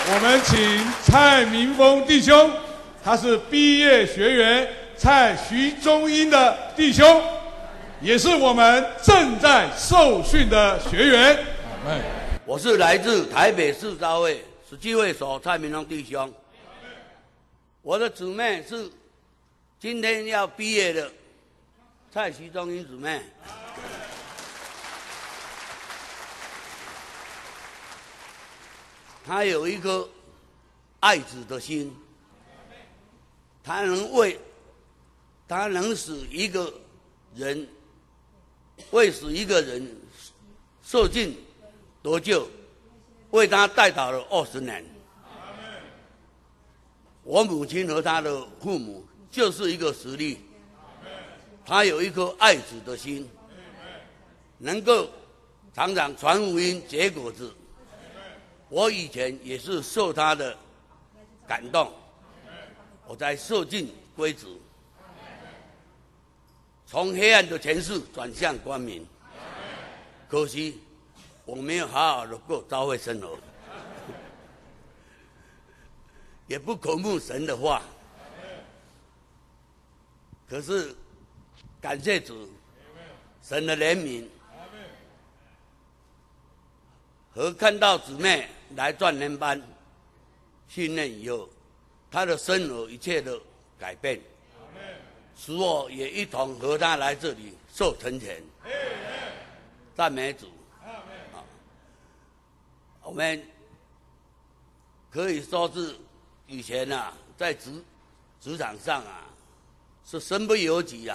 我们请蔡明峰弟兄，他是毕业学员蔡徐中英的弟兄，也是我们正在受训的学员。 我是来自台北市教会17会所蔡明峰弟兄，我的姊妹是今天要毕业的蔡徐中英姊妹。他有一颗爱子的心，他能使一个人受尽得救，为他代祷了20年。我母亲和他的父母就是一个实例，他有一颗爱子的心，能够常常传福音结果子。我以前也是受他的感动，我才受尽归主，从黑暗的权势转向光明。可惜我没有好好的过教会生活，也不渴慕神的话。可是感谢主，神的怜悯，和看到姊妹来壮年班训练以后，她的生活一切的改变，使我也一同和她来这里受成全。赞美主！我们可以说是以前在职场上是身不由己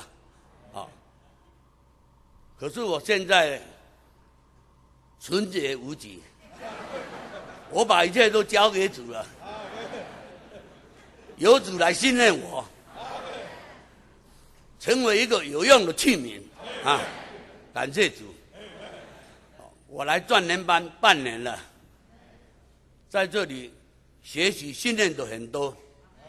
可是我现在纯洁无极，我把一切都交给主了，由主来信任我，成为一个有用的器皿感谢主！我来壮年班半年了，在这里学习训练的很多，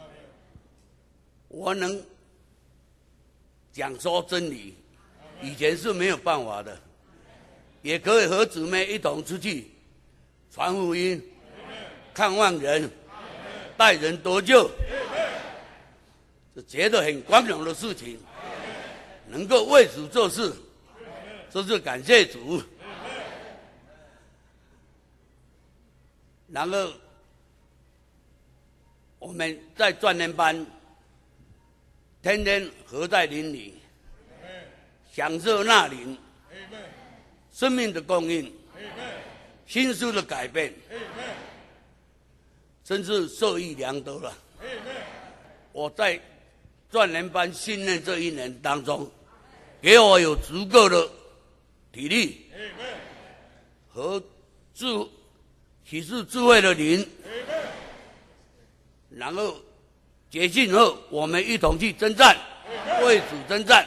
我能讲说真理，以前是没有办法的。也可以和姊妹一同出去传福音、看望人、带人得救，是觉得很光荣的事情。能够为主做事，这是感谢主。然后我们在壮年班，天天活在林里，享受那灵生命的供应，心思的改变，真是受益良多了。我在壮年班训练这1年当中，给我有足够的体力和启示智慧的灵，然后结训后，我们一同去征战，为主征战，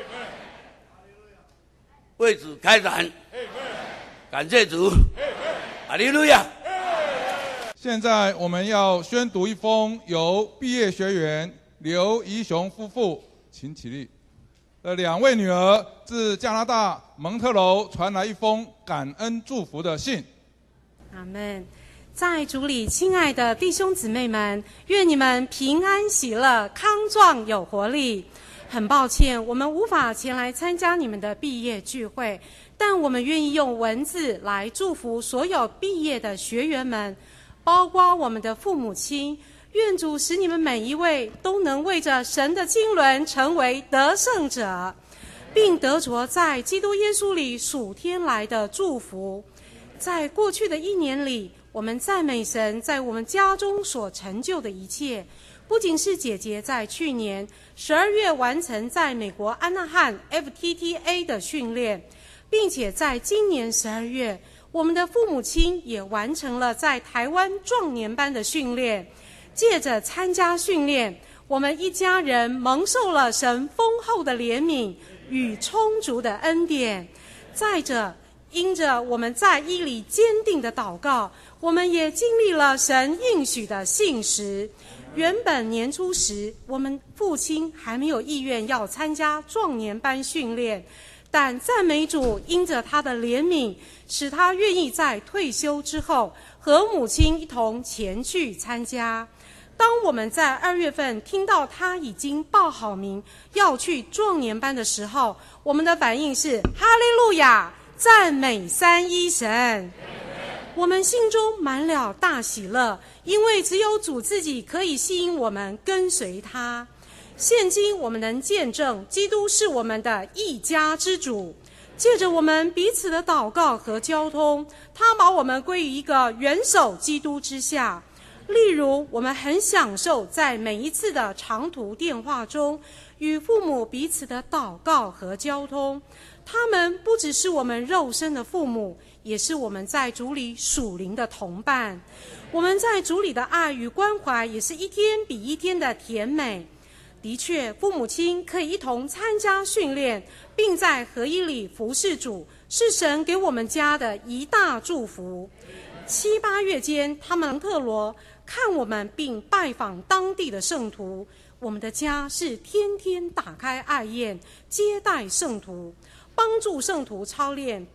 为主开展。感谢主，哈利路亚！ 现在我们要宣读一封由毕业学员刘怡雄夫妇，请起立的2位女儿自加拿大蒙特楼传来一封感恩祝福的信。 阿们。在主里，亲爱的弟兄姊妹们，愿你们平安喜乐、康壮有活力。很抱歉，我们无法前来参加你们的毕业聚会，但我们愿意用文字来祝福所有毕业的学员们，包括我们的父母亲。愿主使你们每一位都能为着神的经纶成为得胜者，并得着在基督耶稣里属天来的祝福。在过去的1年里，我们赞美神在我们家中所成就的一切，不仅是姐姐在去年12月完成在美国安纳汉 FTTA 的训练，并且在今年12月，我们的父母亲也完成了在台湾壮年班的训练。借着参加训练，我们一家人蒙受了神丰厚的怜悯与充足的恩典。再者，因着我们在义里坚定的祷告，我们也经历了神应许的信实。原本年初时，我们父亲还没有意愿要参加壮年班训练， 但赞美主，因着他的怜悯，使他愿意在退休之后和母亲一同前去参加。当我们在2月份听到他已经报好名要去壮年班的时候，我们的反应是哈利路亚，赞美三一神。我们心中满了大喜乐，因为只有主自己可以吸引我们跟随他。现今我们能见证基督是我们的一家之主，借着我们彼此的祷告和交通，他把我们归于一个元首基督之下。例如，我们很享受在每一次的长途电话中与父母彼此的祷告和交通，他们不只是我们肉身的父母，也是我们在主里属灵的同伴。我们在主里的爱与关怀也是一天比一天的甜美。的确，父母亲可以一同参加训练，并在合一里服侍主，是神给我们家的一大祝福。7、8月间，他们特罗看我们并拜访当地的圣徒，我们的家是天天打开爱宴接待圣徒，帮助圣徒操练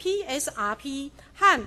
PSRP 和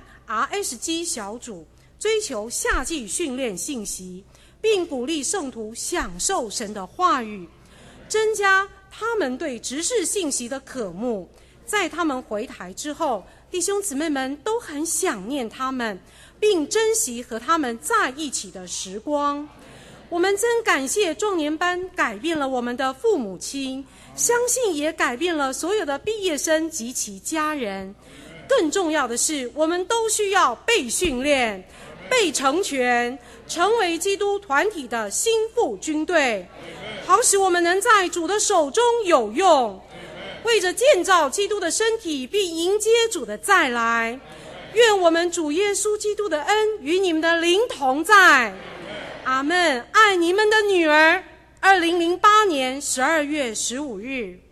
RSG 小组，追求夏季训练信息，并鼓励圣徒享受神的话语，增加他们对执事信息的渴慕。在他们回台之后，弟兄姊妹们都很想念他们，并珍惜和他们在一起的时光。我们真感谢壮年班改变了我们的父母亲，相信也改变了所有的毕业生及其家人。更重要的是，我们都需要被训练、被成全，成为基督团体的心腹军队，好使我们能在主的手中有用，为着建造基督的身体，并迎接主的再来。愿我们主耶稣基督的恩与你们的灵同在。阿们。爱你们的女儿。2008年12月15日。